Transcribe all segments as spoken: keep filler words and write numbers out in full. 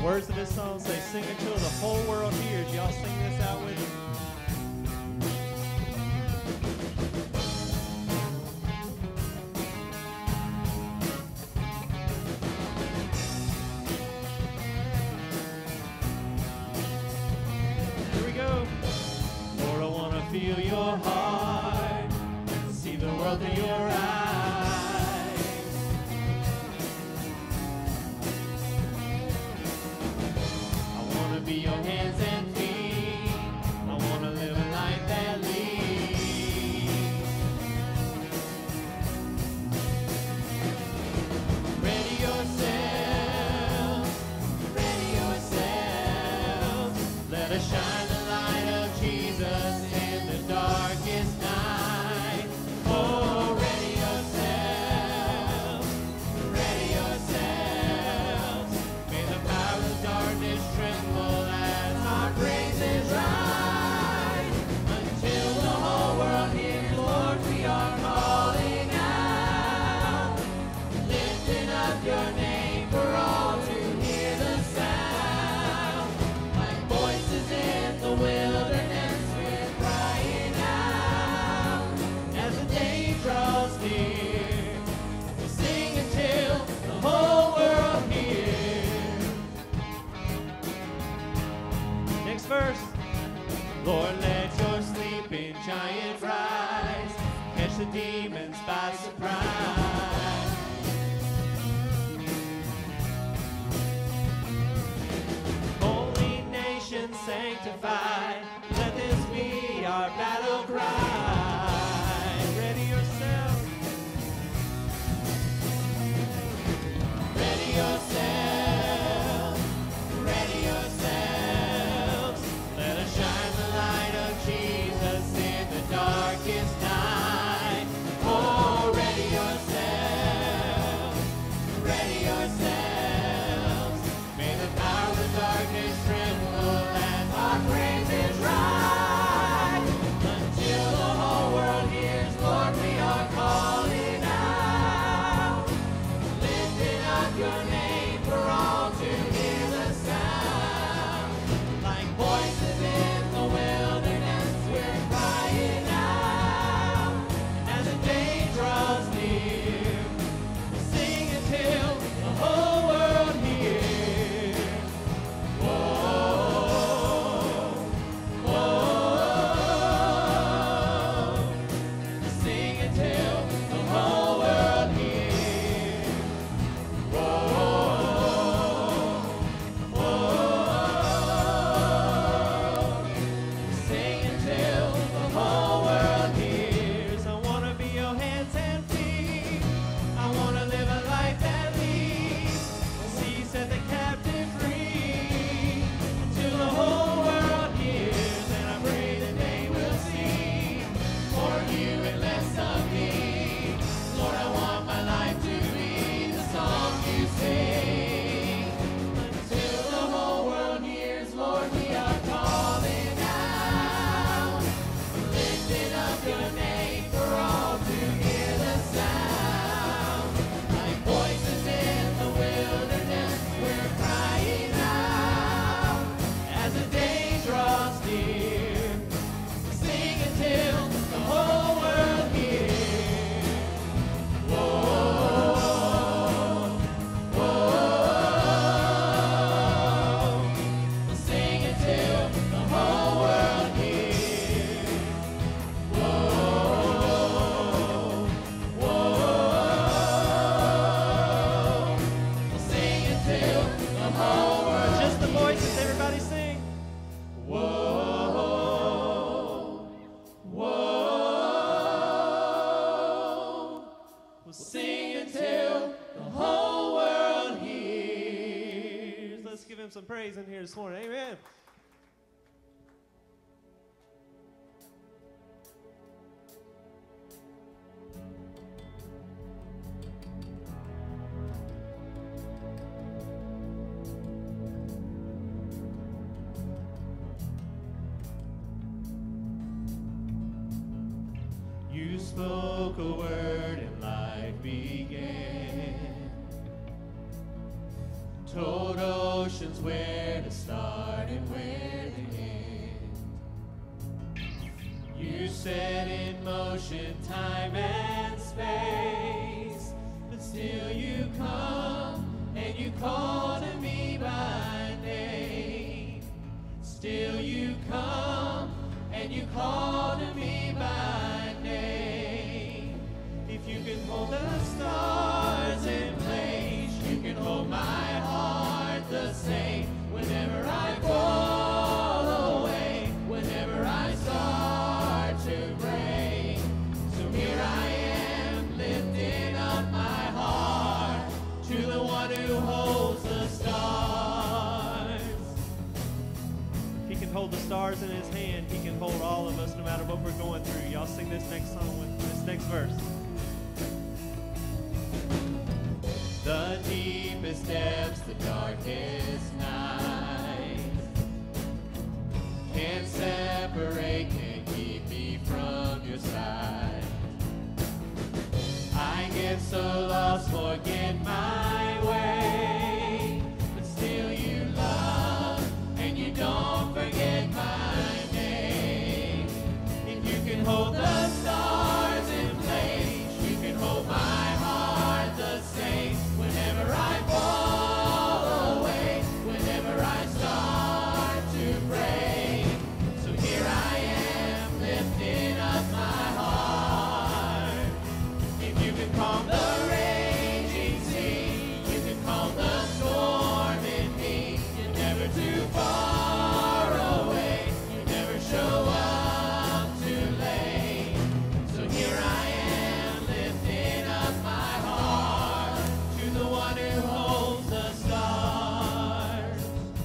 words of this song say, sing until the whole world hears. Y'all sing this out with me. Feel your heart, see the world through your eyes. I want to be your hands and feet. I want to live a life that leads. Ready yourselves, ready yourselves. Let us shine the light of Jesus in the darkest night. Oh, ready yourselves, ready yourselves. May the power of darkness tremble as our praises rise. Until the whole world hears, Lord, we are calling out, lifting up your name for all to hear the sound. Like voices in the wilderness, verse. Lord, let your sleeping giant rise, catch the demons by surprise. Holy nation sanctified, let this be our battle cry. Ready yourself, ready yourself, ready yourself. Darkest night. Oh, ready yourselves, ready yourselves. May the power of darkness tremble as our praises rise. Until the whole world hears, Lord, we are calling out, lifting up your name for all to hear the sound. Like voices in the wilderness, we're crying out. Sing until the whole world hears. Whoa, whoa. Sing until the whole world hears. Whoa, whoa. Sing until the whole world hears. I want to be your hands and feet. I want to live a life that leads. See, set the captive free. Until the whole world hears. And I pray that they will see more of you and less of me. Lord, I want my life to be the song you sing. Until the whole world hears, Lord, we are calling out, lifting up your name for all to hear the sound. Like voices in the wilderness, we're crying out as the day draws near. Sing until the whole world hears. Whoa, whoa. Sing until the whole world hears. Whoa, whoa. Sing until the whole world. Just the voices, everybody sing. Whoa, whoa. We'll sing until the whole world hears. Let's give him some praise in here this morning. Amen. You spoke a word and life began. Told, oh, emotions, where to start and where to end. You set in motion time and space, but still you come and you call to me by name. Still you come and you call to me by name. If you can hold the stars in place, you can hold my heart the same. Whenever I fall away, whenever I start to break, so here I am lifting up my heart to the one who holds the stars. He can hold the stars in his hand. He can hold all of us no matter what we're going through. Y'all sing this next song with this next verse. The deepest depths, the darkest night, can't separate, can't keep me from your side. I get so lost, forget my way, but still you love and you don't forget my name. If you can hold the stars in place, you can hold my heart the same. Whenever I fall away, whenever I start to break, so here I am lifting up my heart. If you can calm the raging sea, you can calm the storm in me. You're never too far away, you never show up too late. So here I am lifting up my heart to the one who holds the stars.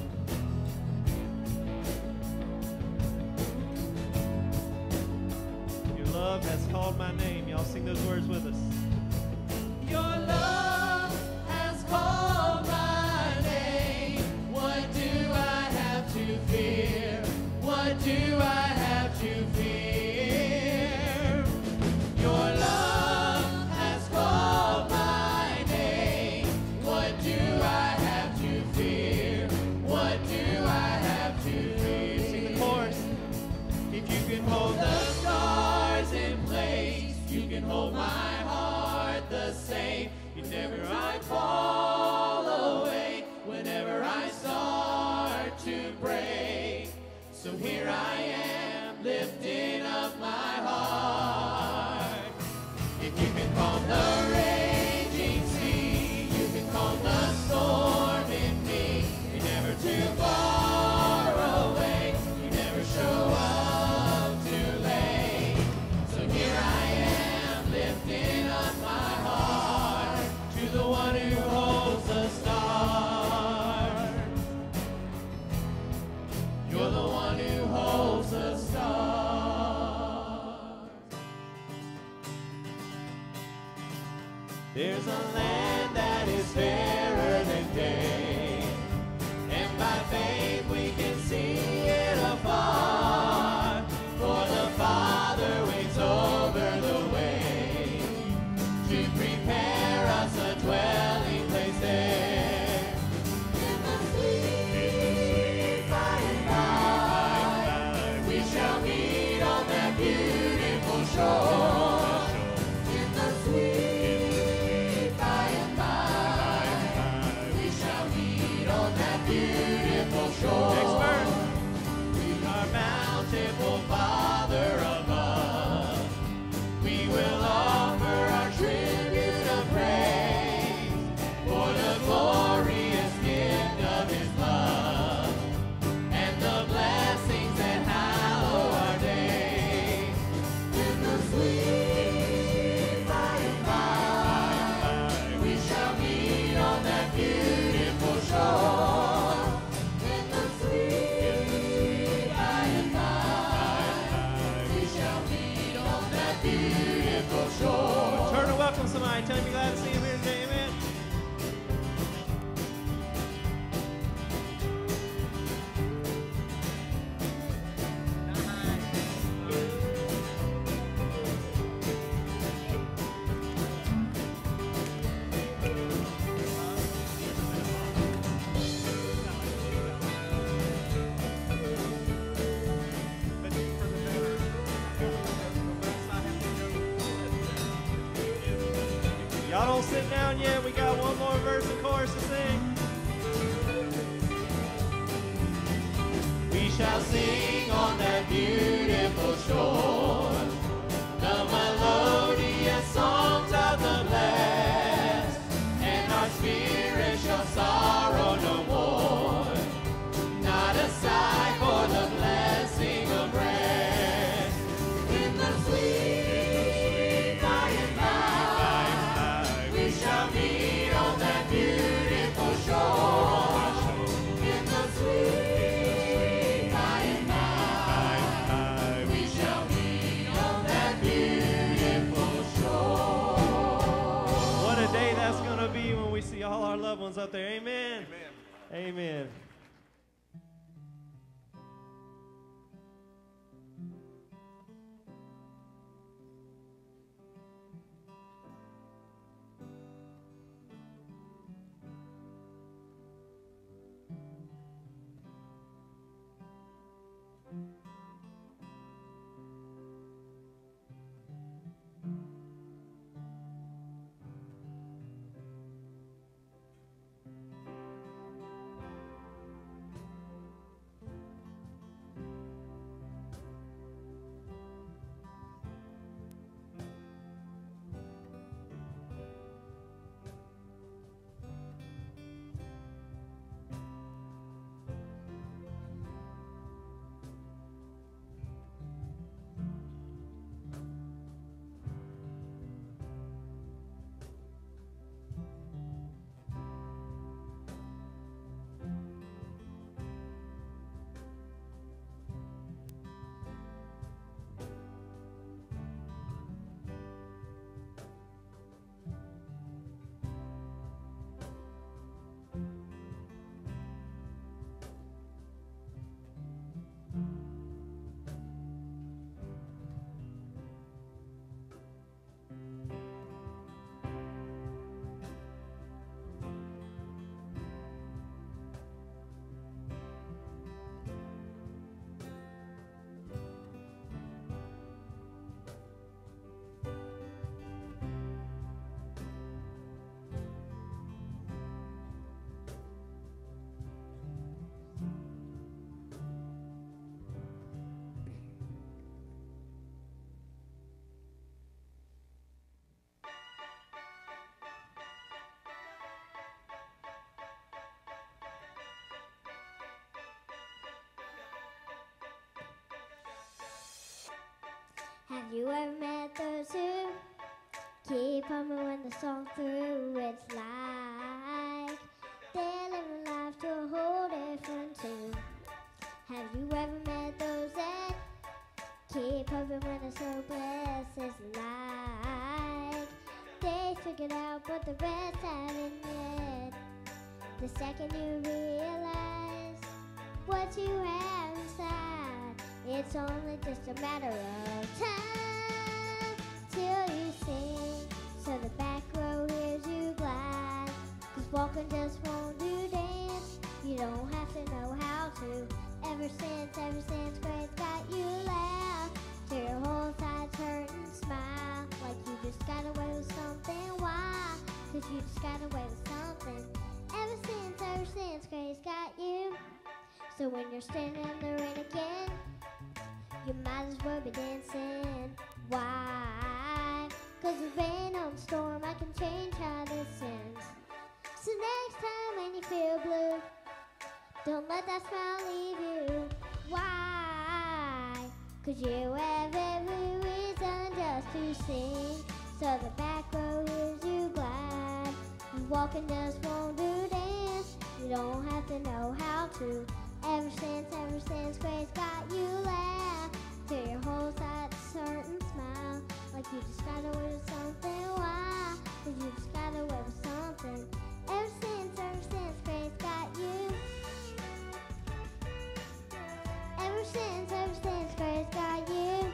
Your love has called my name. Y'all sing those words with us. Your love has called my name. What do I have to fear? What do I have to fear? Your love has called my name. What do I have to fear? What do I have to fear? Sing the chorus. If you can hold the stars in place, you can hold my heart the same. Whenever I fall away, whenever I start to break, so here I am lifting up my heart. If you can calm the raging sea, you can calm the storm in me. You're never too far away, you never show up too late. So here I am lifting up my heart to the one who holds the stars. You're the one who holds the stars. There's a land that is fairer than day, and by faith we can see it afar. For the Father waits over the way to prepare us a dwelling place there. In the sweet by and by, we shall meet on that beautiful shore. In the sweet by and by, we shall meet on that beautiful shore. Next verse. We are bountiful Father above. We will offer our tribute of praise for the glorious gift of His love and the blessings that hallow our days. In the sweet by and by, we shall meet on that beautiful shore. In the sweet by and by, we shall meet on that beautiful shore. Turn and welcome somebody. Tell them you're glad to see him here today. Amen. Don't sit down yet. We got one more verse and chorus to sing. We shall sing on that beautiful shore the melodious songs of the blessed, and our spirit shall sorrow no more. Not a sigh for the blessing of rest. In the sweet by and by, we shall meet on that beautiful shore. In the sweet by and by, we shall meet on that beautiful shore. What a day that's going to be when we see all our loved ones up there. Amen. Amen. Amen. Have you ever met those who keep humming when the song through? It's like they're living life to a whole different tune. Have you ever met those that keep humming when the song blessed? It's like they figured out but the rest haven't yet. The second you realize what you have inside, it's only just a matter of time till you sing, so the back row hears you glide. Cause walking just won't do dance, you don't have to know how to. Ever since, ever since grace got you laugh, till your whole side's hurt and smile, like you just got away with something. Why? Cause you just got away with something. Ever since, ever since grace got you. So when you're standing in the rain again, you might as well be dancing. Why? Cause the rain on the storm, I can change how this ends. So next time when you feel blue, don't let that smile leave you. Why? Cause you have every reason just to sing, so the back row hears you glide. You walking just won't do dance, you don't have to know how to. Ever since, ever since grace got you laugh, till your whole side's hurt and smile, like you just got away with something. Why? Cause you just got away with something. Ever since, ever since grace got you. Ever since, ever since grace got you.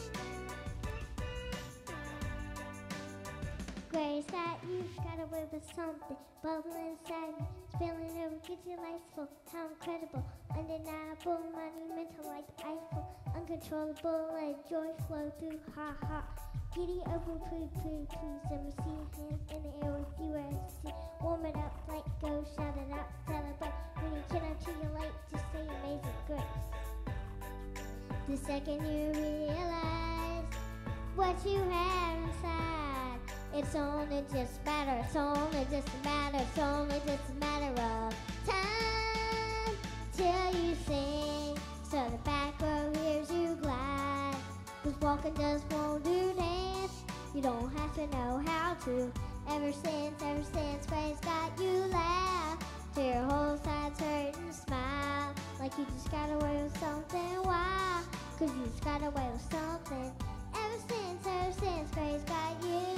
Grace got you, got away with something bubbling inside me, spilling over, gets you life full. How incredible, undeniable, monumental like the Eiffel, uncontrollable, let joy flow through. Ha ha. Giddy over, poo, poo, please. Let me see your hands in the air with you as you see. Warm it up, like go, shout it out, celebrate. When you turn out to your light, just say amazing grace. The second you realize what you have inside, it's only just a matter, it's only just a matter, it's only just a matter of time till you sing. So the back row hears you glide, 'cause walking just won't do dance. You don't have to know how to. Ever since, ever since Grace got you laugh, till your whole side's hurt and smile, like you just got away with something. Why? 'Cause you just got away with something. Ever since, ever since Grace got you.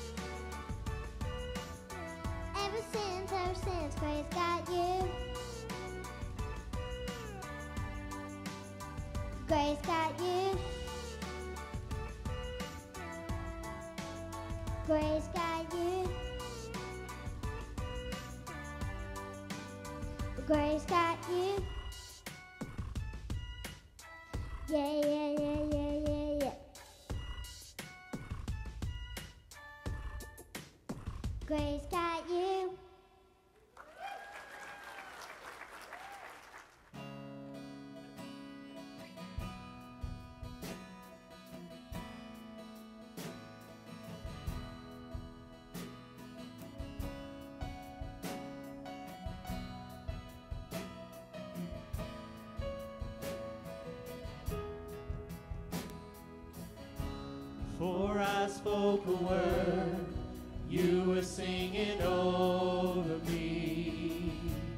Ever since, ever since Grace got you. Grace got you. Grace got you. Grace got you. Yeah, yeah, yeah, yeah, yeah, yeah. Grace got you. Before I spoke a word, you were singing over me.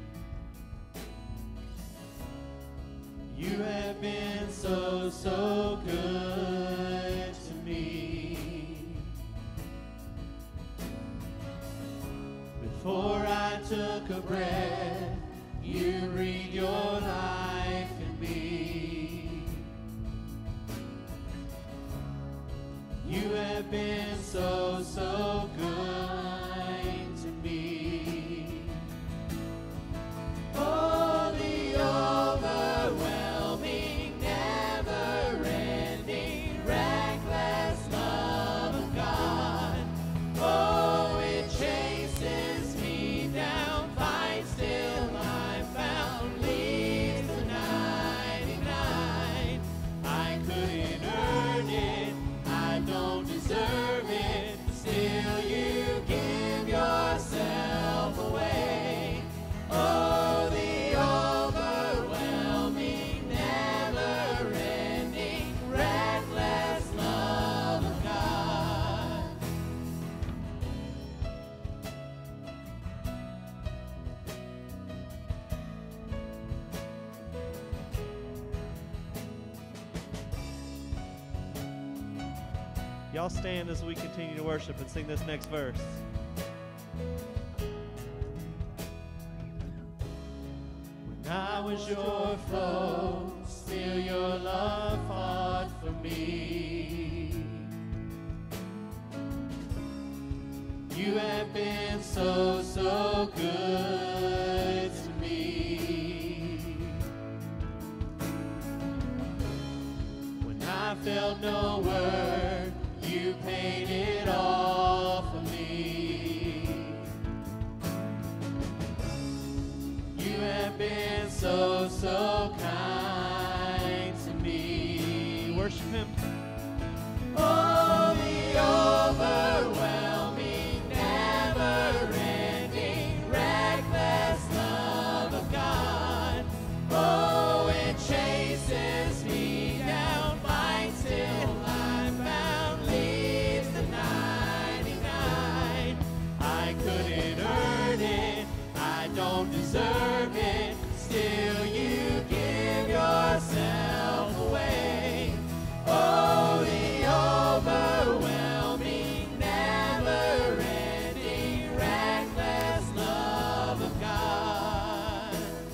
You have been so, so good to me. Before I took a breath, you breathed your life in me. You have been so, so kind to me. Oh, the overwhelming, never-ending, reckless love of God. Oh, it chases me down, fights till I'm found, leaves the ninety-nine. I couldn't earn it, I don't deserve it, still you give yourself away. Oh, the overwhelming, never-ending, reckless love of God. Y'all stand as we continue to worship and sing this next verse. When I was your foe, still your love fought for me. You have been so, so good to me. When I felt no word, you paid it all for me. You have been so, so kind to me. Worship him. Oh, the overwhelming, never-ending, reckless love of God. Oh, it chases me down, fights till I'm found, leaves the ninety-nine. I couldn't earn it, I don't deserve it, still you give yourself away. Oh, the overwhelming, never-ending, reckless love of God.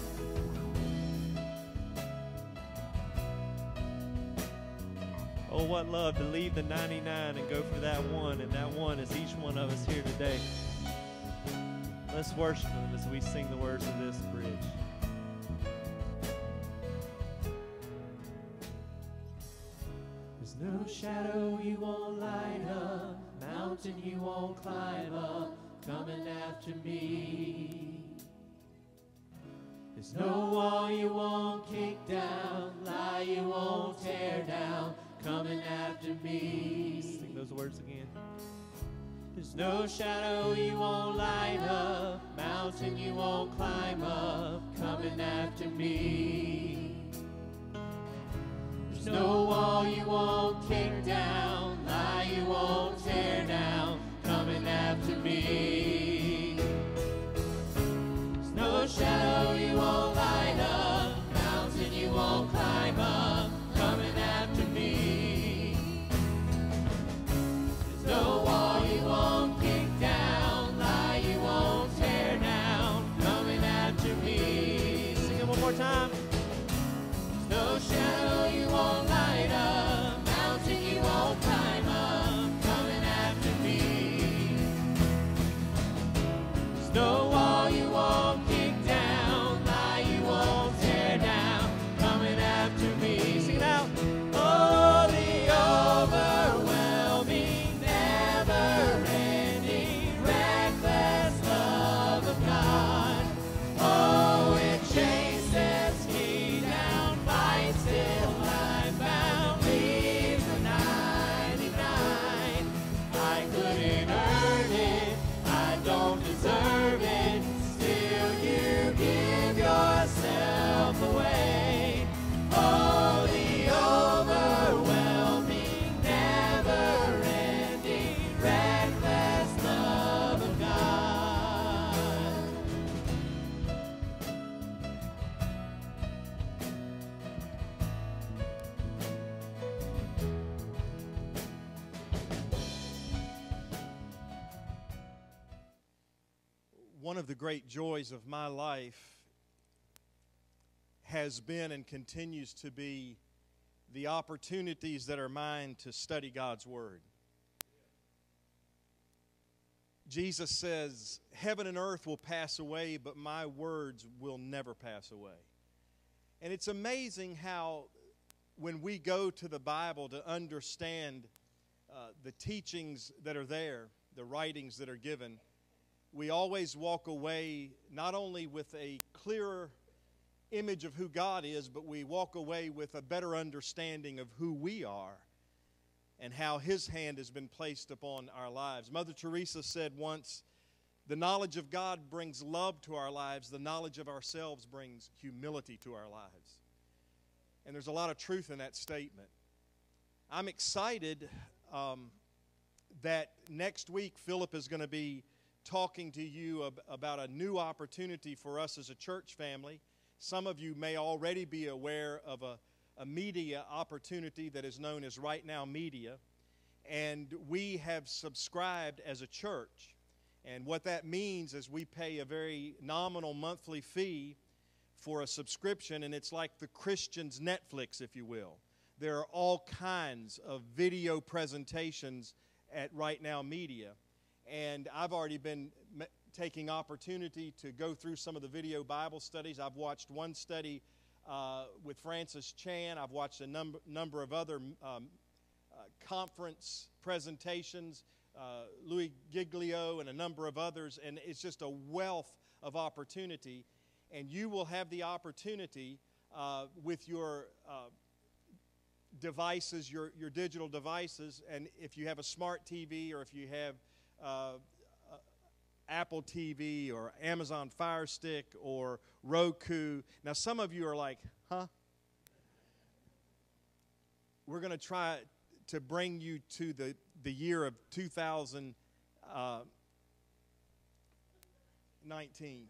Oh, what love to leave the ninety-nine and go for that one, and that one is each one of us here today. Let's worship him as we sing the words of this bridge. There's No shadow you won't light up, mountain you won't climb up, coming after me. There's no wall you won't kick down, lie you won't tear down, coming after me. Sing those words again. There's no shadow you won't light up, mountain you won't climb up, coming after me. There's no wall you won't kick down, lie you won't tear down, coming after me. There's no shadow you won't light up, mountain you won't climb up, coming after me. There's no wall you won't kick down, lie you won't tear down, coming after me. Sing it one more time. No shadow you won't light up, mountain you won't climb up, coming after me. There's no wall you won't kick down, lie you won't tear down, coming after me. Sing it out. Oh, the overwhelming, never-ending, reckless love of God. Oh, it chases me down, fights till I'm bound, leaves the ninety-nine. I couldn't earn it, I don't deserve it, still you give yourself away. Oh, the overwhelming, never-ending, reckless love of God. One of the great joys of my life has been and continues to be the opportunities that are mine to study God's Word. Jesus says, heaven and earth will pass away, but my words will never pass away. And it's amazing how when we go to the Bible to understand uh, the teachings that are there, the writings that are given, we always walk away not only with a clearer image of who God is, but we walk away with a better understanding of who we are and how His hand has been placed upon our lives. Mother Teresa said once, the knowledge of God brings love to our lives. The knowledge of ourselves brings humility to our lives. And there's a lot of truth in that statement. I'm excited um, that next week Philip is going to be talking to you ab- about a new opportunity for us as a church family. Some of you may already be aware of a, a media opportunity that is known as Right Now Media. And we have subscribed as a church. And what that means is we pay a very nominal monthly fee for a subscription, and it's like the Christian's Netflix, if you will. There are all kinds of video presentations at Right Now Media. And I've already been m- taking opportunity to go through some of the video Bible studies. I've watched one study uh, with Francis Chan. I've watched a number number of other um, uh, conference presentations, uh, Louis Giglio and a number of others, and it's just a wealth of opportunity. And you will have the opportunity uh, with your uh, devices, your, your digital devices, and if you have a smart T V or if you have Uh, uh, Apple T V or Amazon Fire Stick or Roku. Now, some of you are like, huh? We're going to try to bring you to the, the year of two thousand nineteen.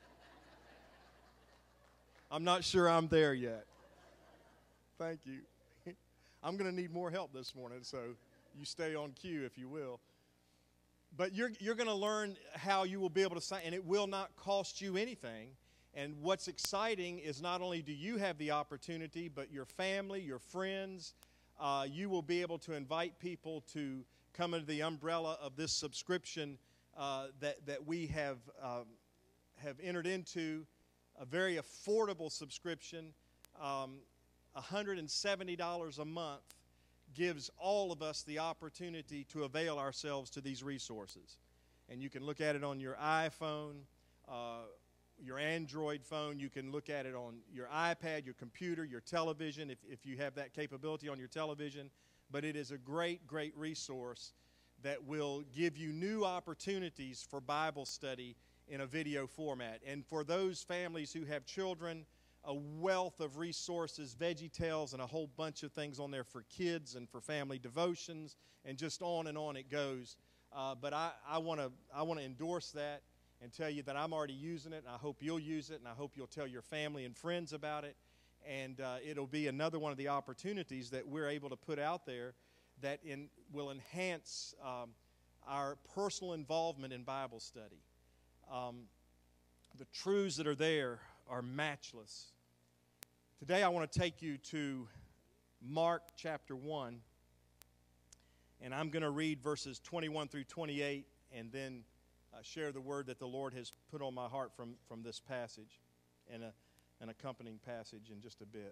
I'm not sure I'm there yet. Thank you. I'm going to need more help this morning, so you stay on cue if you will. But you're, you're going to learn how you will be able to sign, and it will not cost you anything. And what's exciting is not only do you have the opportunity, but your family, your friends, uh, you will be able to invite people to come under the umbrella of this subscription uh, that, that we have, um, have entered into, a very affordable subscription, um, one hundred seventy dollars a month, gives all of us the opportunity to avail ourselves to these resources. And you can look at it on your iPhone, uh, your Android phone. You can look at it on your iPad, your computer, your television, if, if you have that capability on your television. But it is a great, great resource that will give you new opportunities for Bible study in a video format. And for those families who have children, a wealth of resources, VeggieTales, and a whole bunch of things on there for kids and for family devotions, and just on and on it goes. Uh, but I, I want to I want to endorse that and tell you that I'm already using it, and I hope you'll use it, and I hope you'll tell your family and friends about it. And uh, it'll be another one of the opportunities that we're able to put out there that in, will enhance um, our personal involvement in Bible study. Um, the truths that are there are matchless. Today I want to take you to Mark chapter one, and I'm going to read verses twenty-one through twenty-eight, and then uh, share the word that the Lord has put on my heart from, from this passage and a, an accompanying passage in just a bit.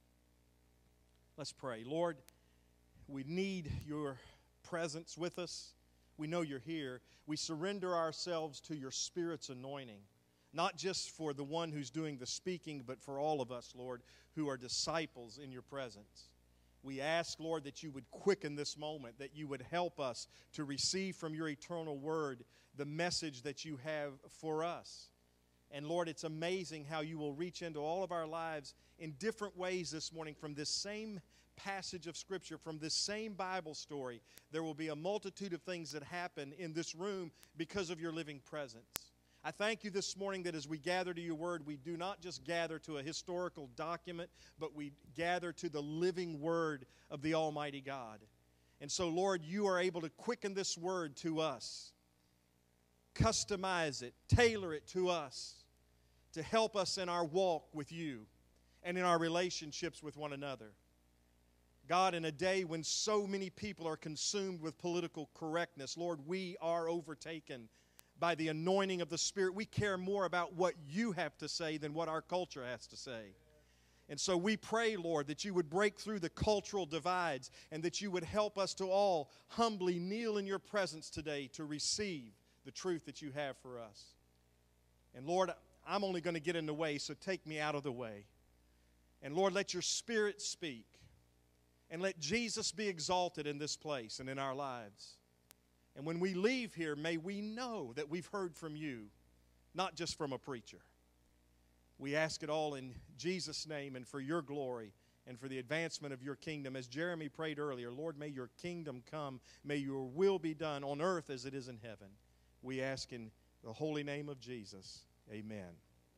Let's pray. Lord, we need your presence with us. We know you're here. We surrender ourselves to your Spirit's anointing, not just for the one who's doing the speaking, but for all of us, Lord, who are disciples in your presence. We ask, Lord, that you would quicken this moment, that you would help us to receive from your eternal word the message that you have for us. And Lord, it's amazing how you will reach into all of our lives in different ways this morning from this same passage of Scripture, from this same Bible story. There will be a multitude of things that happen in this room because of your living presence. I thank you this morning that as we gather to your word, we do not just gather to a historical document, but we gather to the living word of the Almighty God. And so, Lord, you are able to quicken this word to us, customize it, tailor it to us, to help us in our walk with you and in our relationships with one another. God, in a day when so many people are consumed with political correctness, Lord, we are overtaken by the anointing of the Spirit. We care more about what you have to say than what our culture has to say. And so we pray, Lord, that you would break through the cultural divides and that you would help us to all humbly kneel in your presence today to receive the truth that you have for us. And Lord, I'm only going to get in the way, so take me out of the way. And Lord, let your Spirit speak. And let Jesus be exalted in this place and in our lives. And when we leave here, may we know that we've heard from you, not just from a preacher. We ask it all in Jesus' name and for your glory and for the advancement of your kingdom. As Jeremy prayed earlier, Lord, may your kingdom come. May your will be done on earth as it is in heaven. We ask in the holy name of Jesus. Amen.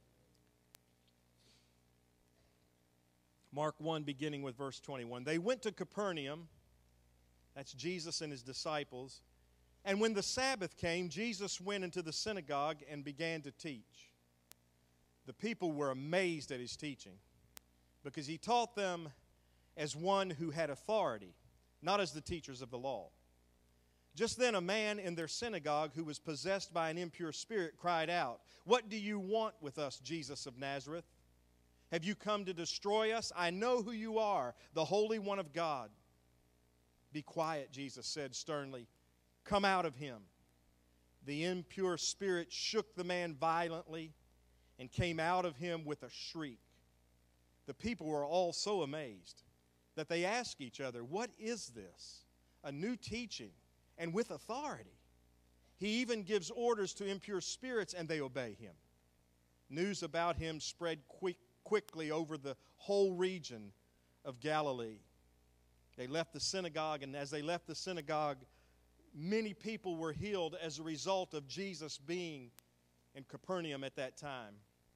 Mark one, beginning with verse twenty-one. They went to Capernaum, that's Jesus and his disciples, and when the Sabbath came, Jesus went into the synagogue and began to teach. The people were amazed at his teaching because he taught them as one who had authority, not as the teachers of the law. Just then a man in their synagogue who was possessed by an impure spirit cried out, "What do you want with us, Jesus of Nazareth? Have you come to destroy us? I know who you are, the Holy One of God." "Be quiet," Jesus said sternly. "Come out of him." The impure spirit shook the man violently and came out of him with a shriek. The people were all so amazed that they asked each other, "What is this? A new teaching and with authority. He even gives orders to impure spirits and they obey him." News about him spread quick quickly over the whole region of Galilee. They left the synagogue, and as they left the synagogue, many people were healed as a result of Jesus being in Capernaum at that time.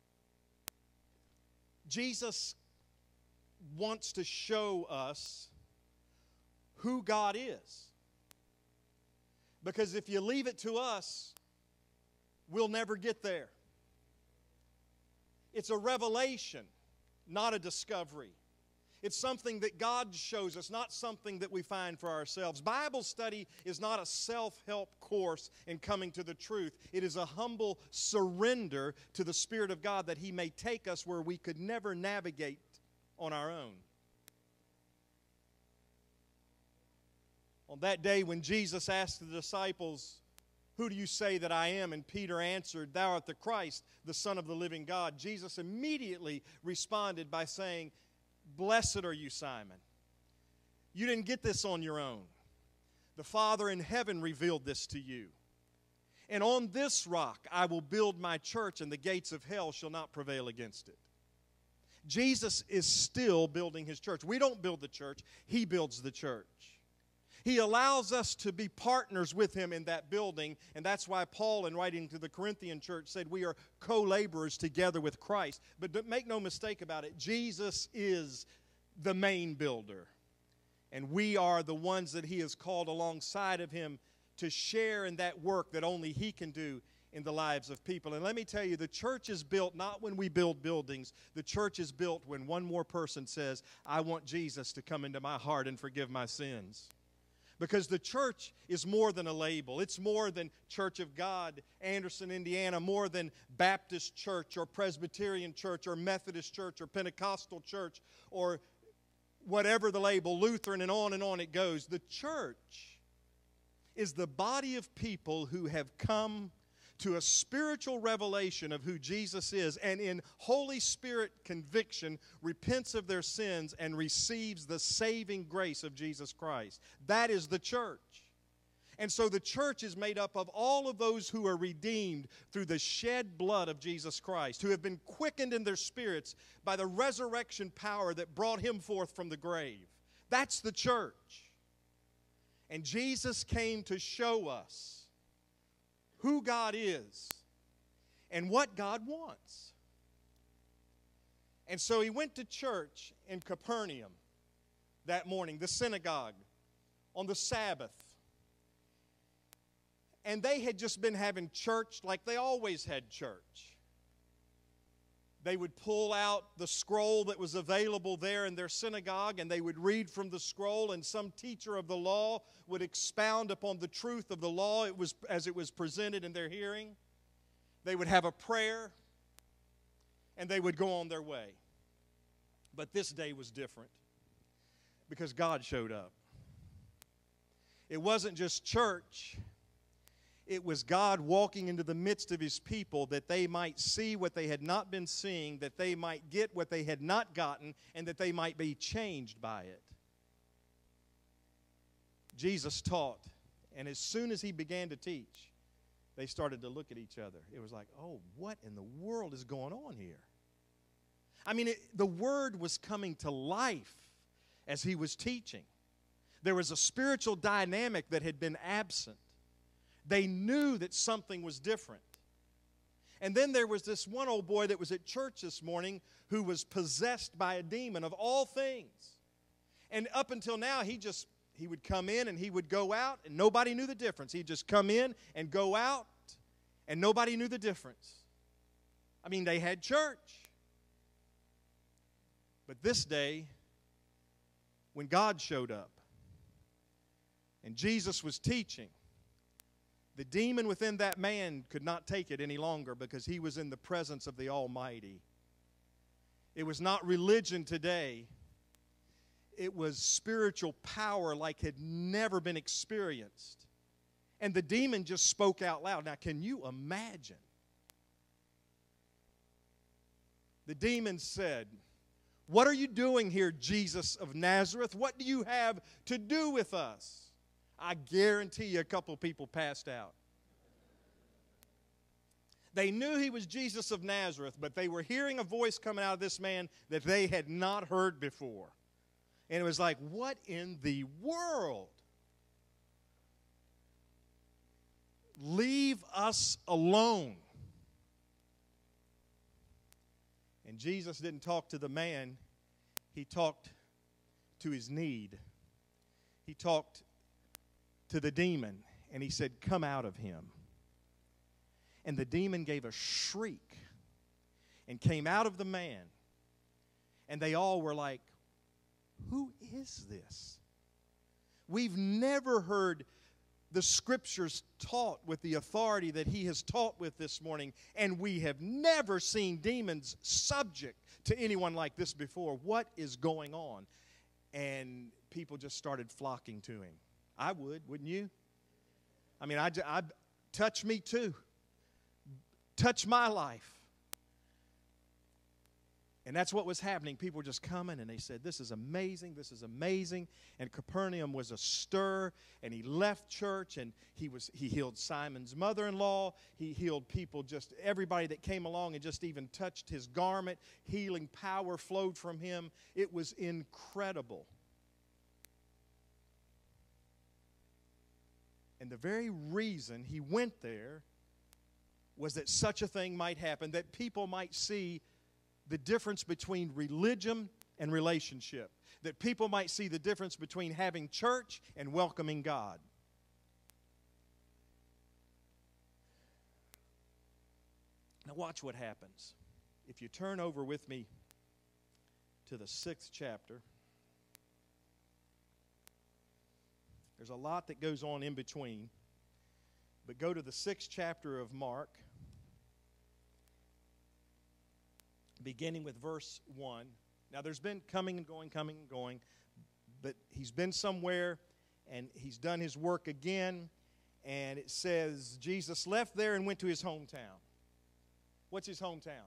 Jesus wants to show us who God is. Because if you leave it to us, we'll never get there. It's a revelation, not a discovery. It's something that God shows us, not something that we find for ourselves. Bible study is not a self-help course in coming to the truth. It is a humble surrender to the Spirit of God that He may take us where we could never navigate on our own. On that day when Jesus asked the disciples, "Who do you say that I am?" and Peter answered, "Thou art the Christ, the Son of the living God," Jesus immediately responded by saying, "Blessed are you, Simon. You didn't get this on your own. The Father in heaven revealed this to you. And on this rock I will build my church, and the gates of hell shall not prevail against it." Jesus is still building His church. We don't build the church. He builds the church. He allows us to be partners with Him in that building, and that's why Paul, in writing to the Corinthian church, said we are co-laborers together with Christ. But make no mistake about it, Jesus is the main builder, and we are the ones that He has called alongside of Him to share in that work that only He can do in the lives of people. And let me tell you, the church is built not when we build buildings. The church is built when one more person says, "I want Jesus to come into my heart and forgive my sins." Because the church is more than a label. It's more than Church of God, Anderson, Indiana, more than Baptist Church or Presbyterian Church or Methodist Church or Pentecostal Church or whatever the label, Lutheran, and on and on it goes. The church is the body of people who have come to a spiritual revelation of who Jesus is, and in Holy Spirit conviction repents of their sins and receives the saving grace of Jesus Christ. That is the church. And so the church is made up of all of those who are redeemed through the shed blood of Jesus Christ, who have been quickened in their spirits by the resurrection power that brought Him forth from the grave. That's the church. And Jesus came to show us who God is and what God wants. And so He went to church in Capernaum that morning, the synagogue, on the Sabbath. And they had just been having church like they always had church. They would pull out the scroll that was available there in their synagogue, and they would read from the scroll, and some teacher of the law would expound upon the truth of the law it was, as it was presented in their hearing. They would have a prayer, and they would go on their way. But this day was different because God showed up. It wasn't just church. It was God walking into the midst of His people that they might see what they had not been seeing, that they might get what they had not gotten, and that they might be changed by it. Jesus taught, and as soon as He began to teach, they started to look at each other. It was like, oh, what in the world is going on here? I mean, it, the Word was coming to life as He was teaching. There was a spiritual dynamic that had been absent. They knew that something was different. And then there was this one old boy that was at church this morning who was possessed by a demon of all things. And up until now, he just, he would come in and he would go out, and nobody knew the difference. He'd just come in and go out, and nobody knew the difference. I mean, they had church. But this day, when God showed up, and Jesus was teaching, the demon within that man could not take it any longer because he was in the presence of the Almighty. It was not religion today. It was spiritual power like had never been experienced. And the demon just spoke out loud. Now, can you imagine? The demon said, "What are you doing here, Jesus of Nazareth? What do you have to do with us?" I guarantee you a couple of people passed out. They knew He was Jesus of Nazareth, but they were hearing a voice coming out of this man that they had not heard before. And it was like, what in the world? Leave us alone. And Jesus didn't talk to the man. He talked to his need. He talked to the demon, and He said, "Come out of him." And the demon gave a shriek and came out of the man. And they all were like, who is this? We've never heard the Scriptures taught with the authority that He has taught with this morning, and we have never seen demons subject to anyone like this before. What is going on? And people just started flocking to Him. I would, wouldn't you? I mean, I, I touch me too. Touch my life. And that's what was happening. People were just coming, and they said, this is amazing, this is amazing. And Capernaum was a stir, and he left church, and he was he healed Simon's mother-in-law. He healed people, just everybody that came along and just even touched his garment. Healing power flowed from him. It was incredible. And the very reason he went there was that such a thing might happen, that people might see the difference between religion and relationship, that people might see the difference between having church and welcoming God. Now watch what happens. If you turn over with me to the sixth chapter, there's a lot that goes on in between, but go to the sixth chapter of Mark, beginning with verse one. Now, there's been coming and going, coming and going, but he's been somewhere, and he's done his work again, and it says, Jesus left there and went to his hometown. What's his hometown?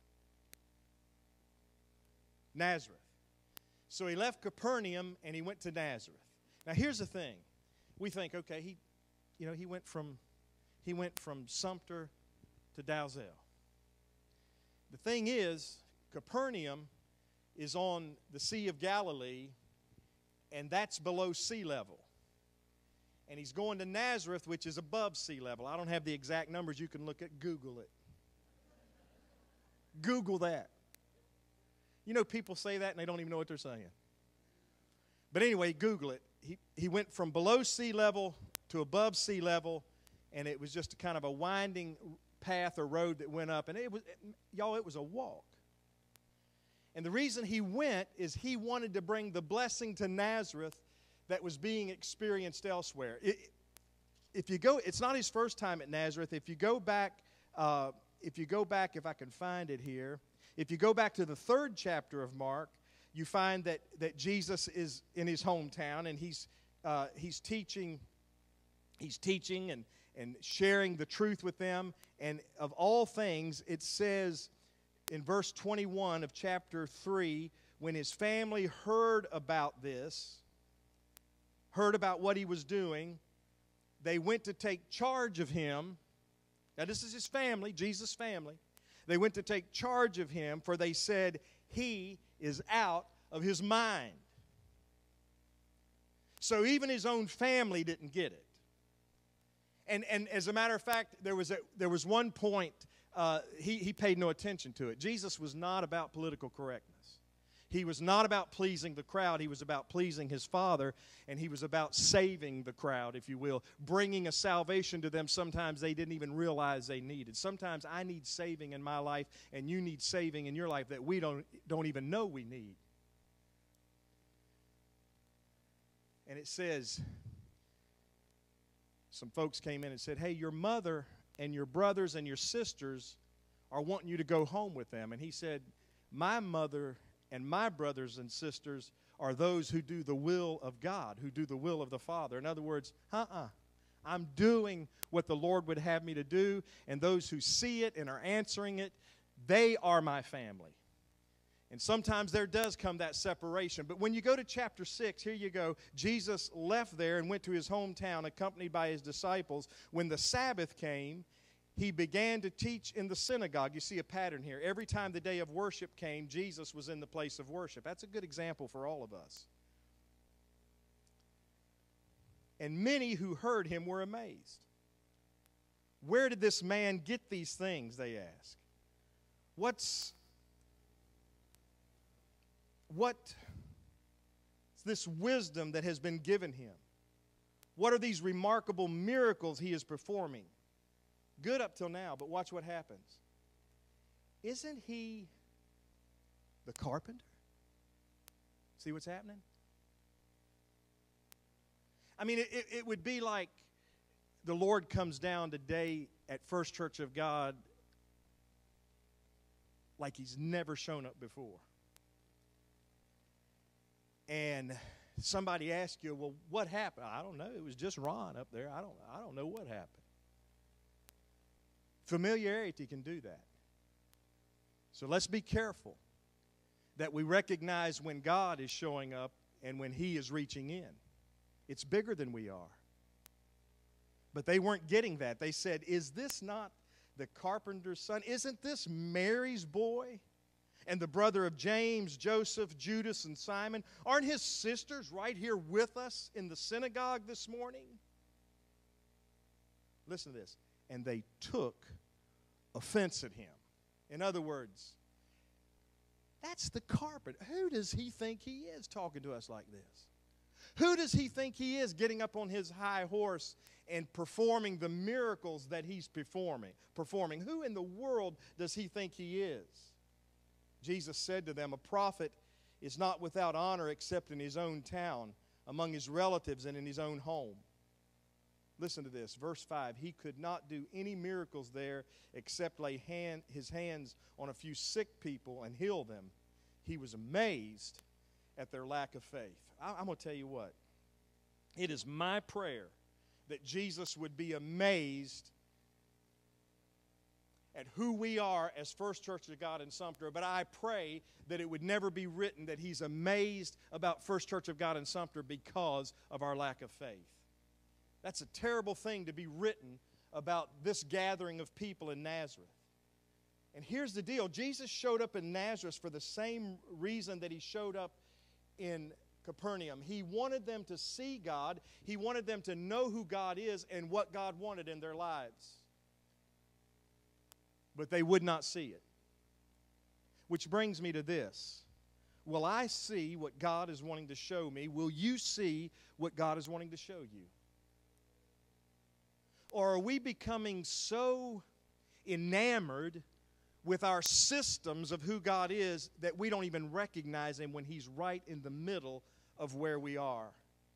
Nazareth. So he left Capernaum, and he went to Nazareth. Now, here's the thing. We think, okay, he, you know, he went from, he went from Sumter to Dalzell. The thing is, Capernaum is on the Sea of Galilee, and that's below sea level. And he's going to Nazareth, which is above sea level. I don't have the exact numbers. You can look at, Google it. Google that. You know, people say that, and they don't even know what they're saying. But anyway, Google it. He, he went from below sea level to above sea level, and it was just a kind of a winding path or road that went up, and it was, y'all, it was a walk. And the reason he went is he wanted to bring the blessing to Nazareth that was being experienced elsewhere. It, if you go, it's not his first time at Nazareth. If you go back, uh, if you go back, if I can find it here, if you go back to the third chapter of Mark, you find that that Jesus is in his hometown, and he's uh, he's teaching, he's teaching and. and sharing the truth with them. And of all things, it says in verse twenty-one of chapter three, when his family heard about this, heard about what he was doing, they went to take charge of him. Now, this is his family, Jesus' family. They went to take charge of him, for they said, he is out of his mind. So even his own family didn't get it. And and as a matter of fact, there was a, there was one point uh, he, he paid no attention to it. Jesus was not about political correctness. He was not about pleasing the crowd. He was about pleasing his Father, and he was about saving the crowd, if you will, bringing a salvation to them sometimes they didn't even realize they needed. Sometimes I need saving in my life, and you need saving in your life that we don't, don't even know we need. And it says, some folks came in and said, hey, your mother and your brothers and your sisters are wanting you to go home with them. And he said, my mother and my brothers and sisters are those who do the will of God, who do the will of the Father. In other words, uh-uh. I'm doing what the Lord would have me to do, and those who see it and are answering it, they are my family. And sometimes there does come that separation. But when you go to chapter six, here you go. Jesus left there and went to his hometown accompanied by his disciples. When the Sabbath came, he began to teach in the synagogue. You see a pattern here. Every time the day of worship came, Jesus was in the place of worship. That's a good example for all of us. And many who heard him were amazed. Where did this man get these things, they ask. What's What's this wisdom that has been given him? What are these remarkable miracles he is performing? Good up till now, but watch what happens. Isn't he the carpenter? See what's happening? I mean, it, it would be like the Lord comes down today at First Church of God like he's never shown up before. And somebody asks you, well, what happened? I don't know. It was just Ron up there. I don't, I don't know what happened. Familiarity can do that. So let's be careful that we recognize when God is showing up and when He is reaching in. It's bigger than we are. But they weren't getting that. They said, is this not the carpenter's son? Isn't this Mary's boy? And the brother of James, Joseph, Judas, and Simon? Aren't his sisters right here with us in the synagogue this morning? Listen to this. And they took offense at him. In other words, that's the carpenter. Who does he think he is talking to us like this? Who does he think he is getting up on his high horse and performing the miracles that he's performing? Performing? Who in the world does he think he is? Jesus said to them, a prophet is not without honor except in his own town, among his relatives, and in his own home. Listen to this, verse five. He could not do any miracles there except lay hand, his hands on a few sick people and heal them. He was amazed at their lack of faith. I, I'm going to tell you what. It is my prayer that Jesus would be amazed at who we are as First Church of God in Sumter, but I pray that it would never be written that He's amazed about First Church of God in Sumter because of our lack of faith. That's a terrible thing to be written about this gathering of people in Nazareth. And here's the deal. Jesus showed up in Nazareth for the same reason that He showed up in Capernaum. He wanted them to see God. He wanted them to know who God is and what God wanted in their lives. But they would not see it. Which brings me to this. Will I see what God is wanting to show me? Will you see what God is wanting to show you? Or are we becoming so enamored with our systems of who God is that we don't even recognize Him when He's right in the middle of where we are?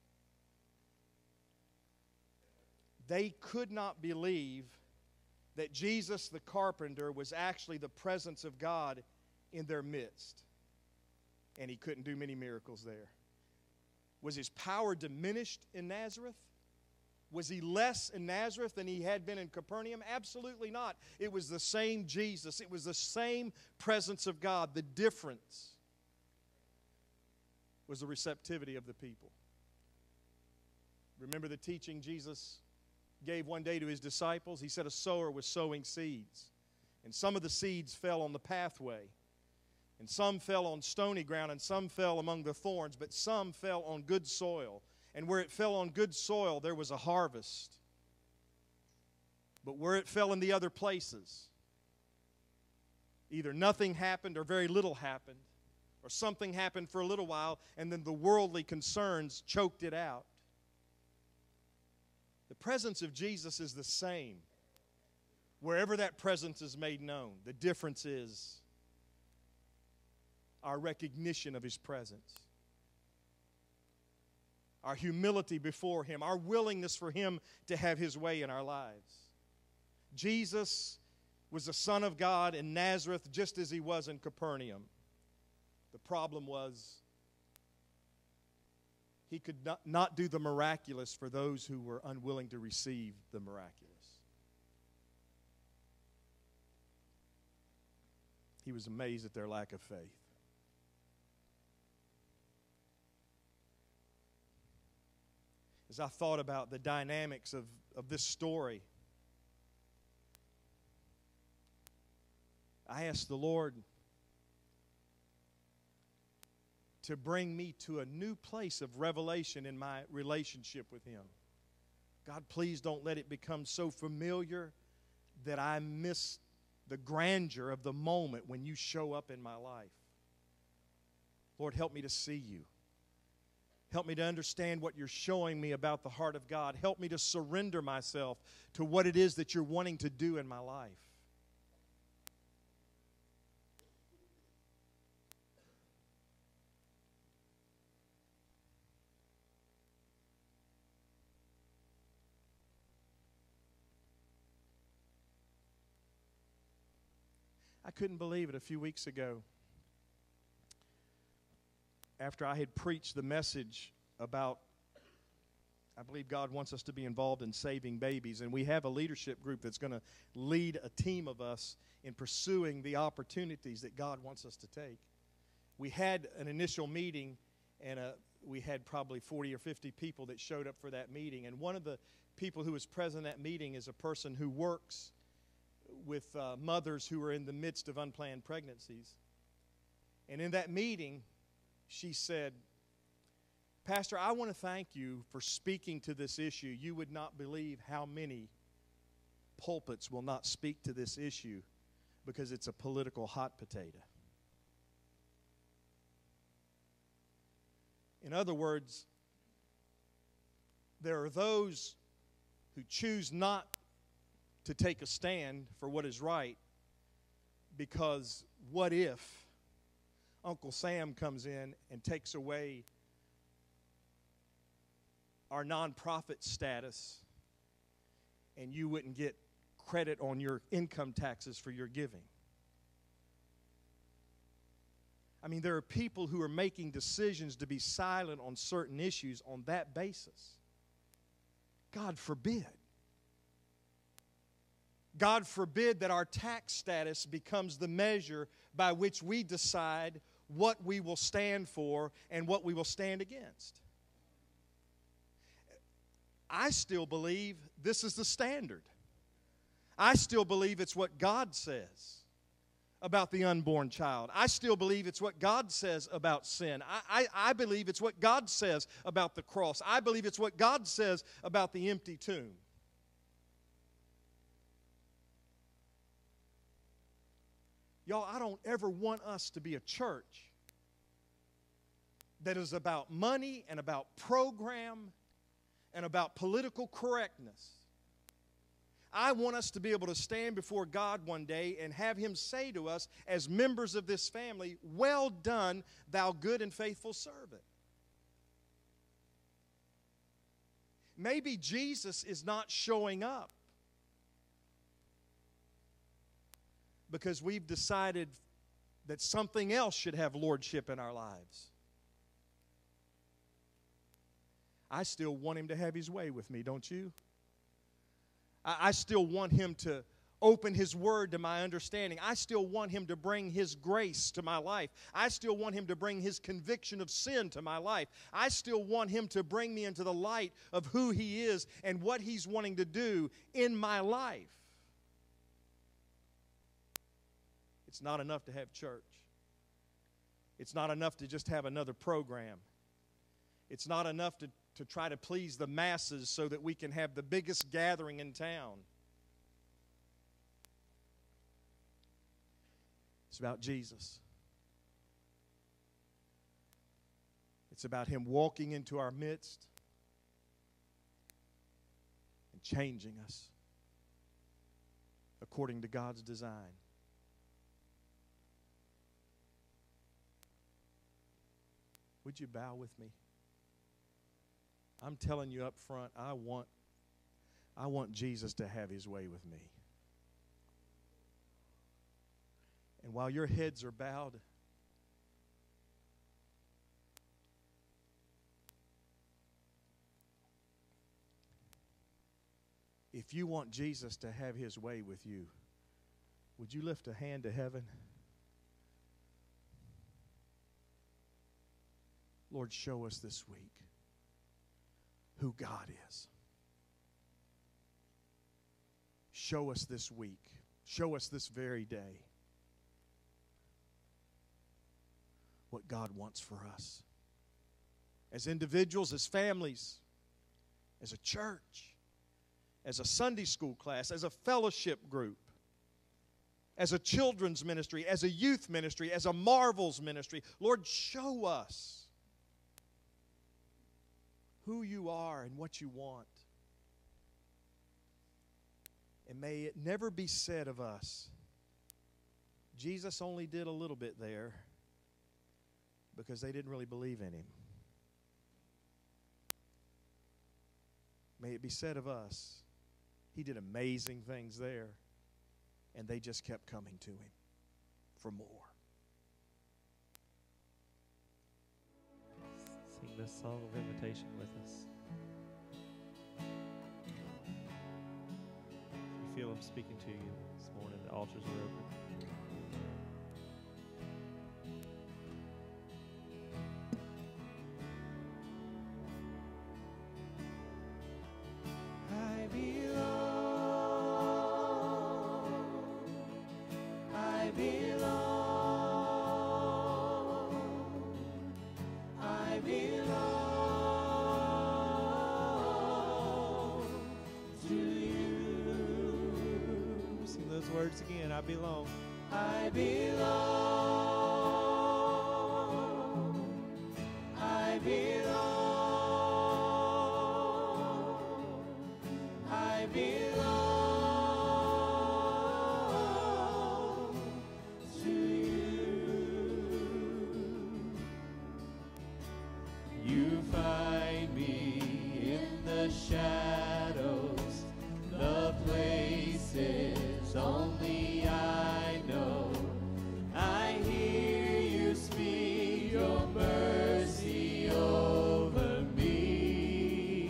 They could not believe that Jesus the carpenter was actually the presence of God in their midst. And He couldn't do many miracles there. Was His power diminished in Nazareth? Was He less in Nazareth than He had been in Capernaum? Absolutely not. It was the same Jesus. It was the same presence of God. The difference was the receptivity of the people. Remember the teaching Jesus gave one day to His disciples? He said a sower was sowing seeds. And some of the seeds fell on the pathway. And some fell on stony ground, and some fell among the thorns, but some fell on good soil. And where it fell on good soil, there was a harvest. But where it fell in the other places, either nothing happened or very little happened, or something happened for a little while, and then the worldly concerns choked it out. The presence of Jesus is the same wherever that presence is made known. The difference is our recognition of His presence, our humility before Him, our willingness for Him to have His way in our lives. Jesus was the Son of God in Nazareth just as He was in Capernaum. The problem was He could not, not do the miraculous for those who were unwilling to receive the miraculous. He was amazed at their lack of faith. As I thought about the dynamics of, of this story, I asked the Lord to bring me to a new place of revelation in my relationship with Him. God, please don't let it become so familiar that I miss the grandeur of the moment when You show up in my life. Lord, help me to see You. Help me to understand what You're showing me about the heart of God. Help me to surrender myself to what it is that You're wanting to do in my life. I couldn't believe it a few weeks ago. After I had preached the message about, I believe God wants us to be involved in saving babies, and we have a leadership group that's going to lead a team of us in pursuing the opportunities that God wants us to take. We had an initial meeting, and uh, we had probably forty or fifty people that showed up for that meeting, and one of the people who was present at that meeting is a person who works with uh, mothers who are in the midst of unplanned pregnancies. And in that meeting, she said, Pastor, I want to thank you for speaking to this issue. You would not believe how many pulpits will not speak to this issue because it's a political hot potato. In other words, there are those who choose not to take a stand for what is right because what if Uncle Sam comes in and takes away our nonprofit status and you wouldn't get credit on your income taxes for your giving? I mean, there are people who are making decisions to be silent on certain issues on that basis. God forbid. God forbid that our tax status becomes the measure by which we decide what we will stand for and what we will stand against. I still believe this is the standard. I still believe it's what God says about the unborn child. I still believe it's what God says about sin. I, I, I believe it's what God says about the cross. I believe it's what God says about the empty tomb. Y'all, I don't ever want us to be a church that is about money and about program and about political correctness. I want us to be able to stand before God one day and have Him say to us as members of this family, "Well done, thou good and faithful servant." Maybe Jesus is not showing up because we've decided that something else should have lordship in our lives. I still want Him to have His way with me, don't you? I, I still want Him to open His Word to my understanding. I still want Him to bring His grace to my life. I still want Him to bring His conviction of sin to my life. I still want Him to bring me into the light of who He is and what He's wanting to do in my life. It's not enough to have church. It's not enough to just have another program. It's not enough to, to try to please the masses so that we can have the biggest gathering in town. It's about Jesus. It's about Him walking into our midst and changing us according to God's design. Would you bow with me? I'm telling you up front, I want, I want Jesus to have His way with me. And while your heads are bowed, if you want Jesus to have His way with you, would you lift a hand to heaven? Lord, show us this week who God is. Show us this week. Show us this very day what God wants for us. As individuals, as families, as a church, as a Sunday school class, as a fellowship group, as a children's ministry, as a youth ministry, as a Marvels ministry. Lord, show us who you are and what you want. And may it never be said of us, Jesus only did a little bit there because they didn't really believe in Him. May it be said of us, He did amazing things there, and they just kept coming to Him for more. Sing this song of invitation with us. If you feel Him speaking to you this morning, the altars are open. I belong. I belong. I belong to you. Sing those words again. I belong. I belong. I belong. I belong to you. You find me in the shadows, the places only I know. I hear you speak your mercy over me.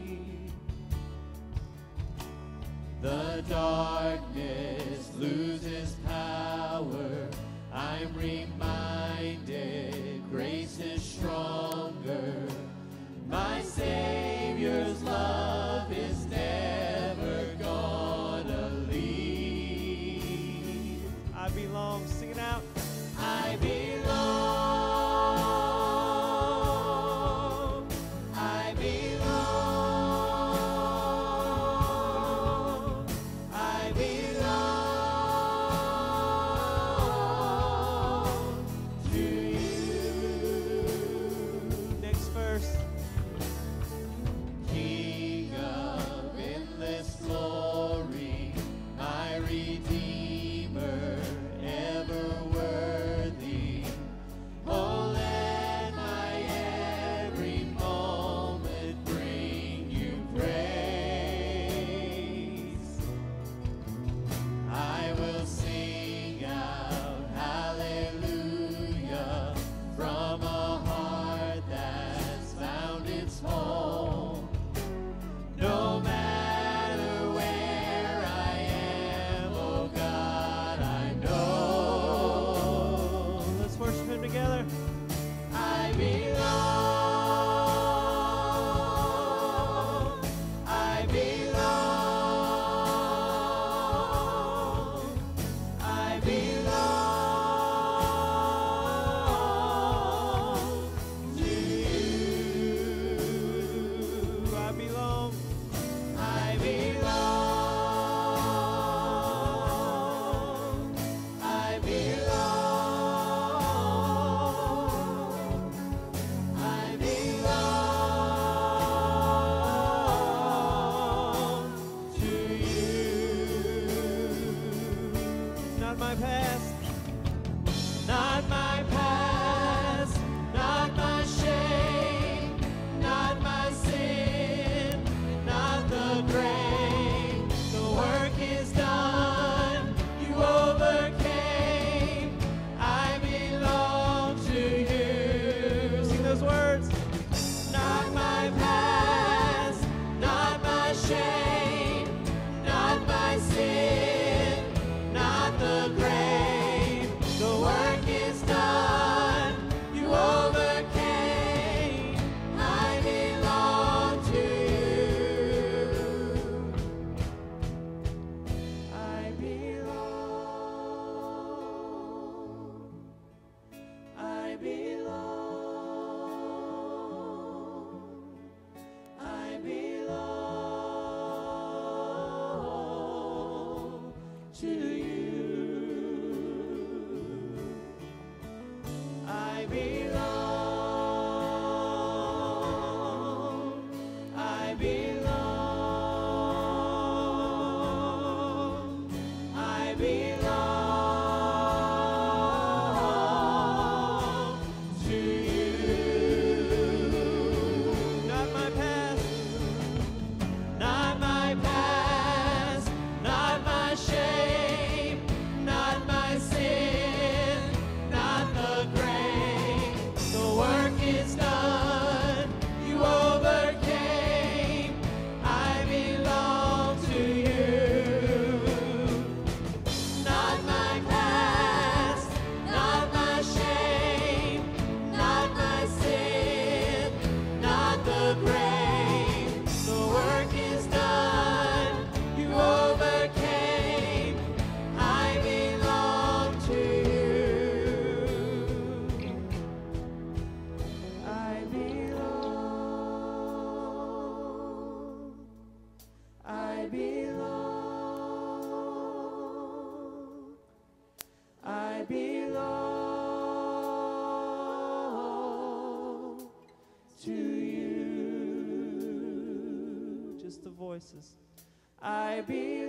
The darkness loses power. I'm reminded grace is stronger. My Savior's love is never gonna leave. I belong. Sing it out. I belong. I belong. I belong to you. Next verse. King of endless glory, my Redeemer, ever worthy. Oh, let my every moment bring you praise. I will sing out hallelujah from a heart that's found its home. No matter where I am, oh God, I know Let's worship Him together. I belong. I belong. I belong to you. I belong. I belong. I belong. I belong to you. Not my past. Not my past, not my shame, not my sin, not the grave. The work is done, you overcame. I belong to you. Sing those words. Not my past, not my shame, not my sin, not the grave. The work is done, you overcame. I belong to you. I belong. I belong. I belong to you. I belong. I belong. I belong to you. Not my past. Not my past, not my shame, not my sin, not the grave. to you. Just the voices. I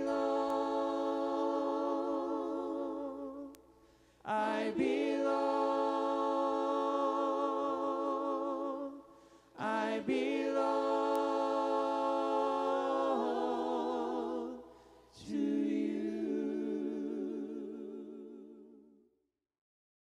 belong. I belong. I belong.